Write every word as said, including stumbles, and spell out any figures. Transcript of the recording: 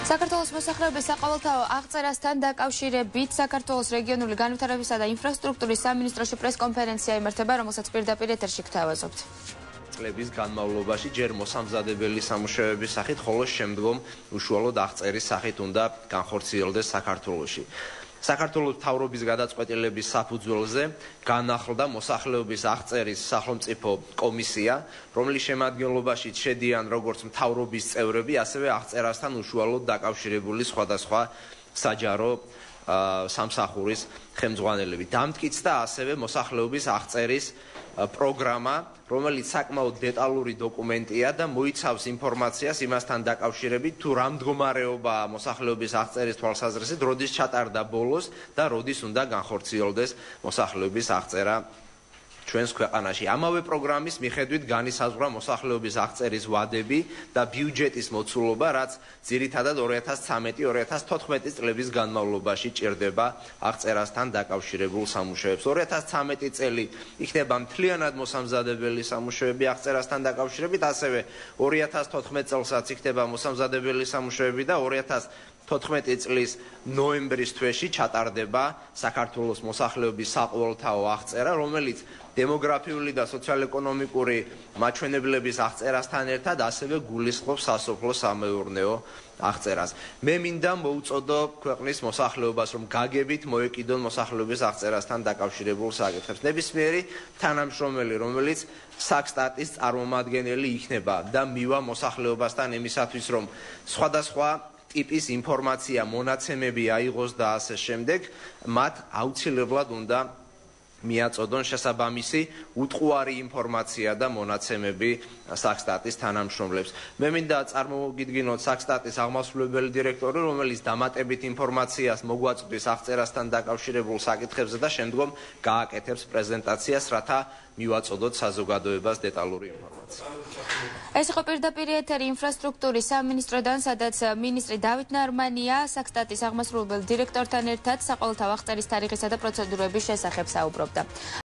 საქართველოს მოსახლეობის საყოველთაო აღწერასთან დაკავშირებით საქართველოს რეგიონული განვითარებისა და ინფრასტრუქტურის სამინისტროში პრესკონფერენცია იმართება, რომელსაც პირდაპირ ეთერში გთავაზობთ. წლების განმავლობაში ჯერ მოსამზადებელი სამუშაოების სახით, ხოლო შემდგომ უშუალოდ აღწერის სახით უნდა განხორციელდეს საქართველოში. საქართველოს მთავრობის გადაწყვეტილების საფუძველზე განახლდა მოსახლეობის აღწერის სახელმწიფო კომისია, რომლის შემადგენლობაში შედიან როგორც მთავრობის წევრები, ასევე აღწერასთან უშუალოდ დაკავშირებული სხვადასხვა საჯარო სამსახურის ხელმძღვანელები. დამტკიცდა ასევე მოსახლეობის აღწერის პროგრამა, რომელიც საკმაოდ დეტალური დოკუმენტია და მოიცავს ინფორმაციას იმასთან დაკავშირებით, თუ რა მდგომარეობაა მოსახლეობის აღწერის თვალსაზრისით, როდის ჩატარდა ბოლოს და როდის უნდა განხორციელდეს მოსახლეობის აღწერა ჩვენს ქვეყანაში. ამავე პროგრამის მიხედვით განისაზღვრა მოსახლეობის აღწერის ვადები და ბიუჯეტის მოცულობა, რაც ძირითადად ორი ათას ცხრამეტი ორი ათას თოთხმეტი წლების განმავლობაში ჭირდება აღწერასთან დაკავშირებულ სამუშაოებს. ორი ათას ცხრამეტი წელი იქნება მთლიანად მოსამზადებელი სამუშაოები აღწერასთან დაკავშირებით, ასევე ორი ათას თოთხმეტი წელსაც იქნება მოსამზადებელი სამუშაოები და ორი ათას თოთხმეტი წლის ნოემბრის თვეში ჩატარდება საქართველოს მოსახლეობის საყოველთაო აღწერა, რომელიც დემოგრაფიული და სოციალ-ეკონომიკური მაჩვენებლების აღწერასთან ერთად ასევე გულისხმობს სასოფლო-სამეურნეო აღწერას. მე მინდა მოუწოდო ქვეყნის მოსახლეობას, რომ გაგებით მოეკიდონ მოსახლეობის აღწერასთან დაკავშირებულ საკითხებს. ნებისმიერი თანამშრომელი, რომელიც საქსტატის წარმომადგენელი იქნება და მივა მოსახლეობასთან იმისათვის, რომ სხვადასხვა ტიპის ინფორმაცია, მონაცემები აიღოს და ასე შემდეგ, მათ აუცილებლად უნდა მიაწოდონ შესაბამისი უტყუარი ინფორმაცია და მონაცემები საქსტატის თანამშრომლებს. მე მინდა წარმოგიდგინოთ საქსტატის აღმასრულებელი დირექტორი, რომელიც დამატებით ინფორმაციას მოგვაწვდის აღწერასთან დაკავშირებულ საკითხებზე და შემდგომ გააკეთებს პრეზენტაციას, რათა მივაწოდოთ საზოგადოებას დეტალური ინფორმაცია. ეს იყო პირდაპირ ეთერი ინფრასტრუქტურის სამინისტროდან, სადაც მინისტრი დავით ნარმანია საქსტატის აღმასრულებელ დირექტორთან ერთად საყოველთაო აღწერის თარიღისა და პროცედურების შესახებ საუბრობდა.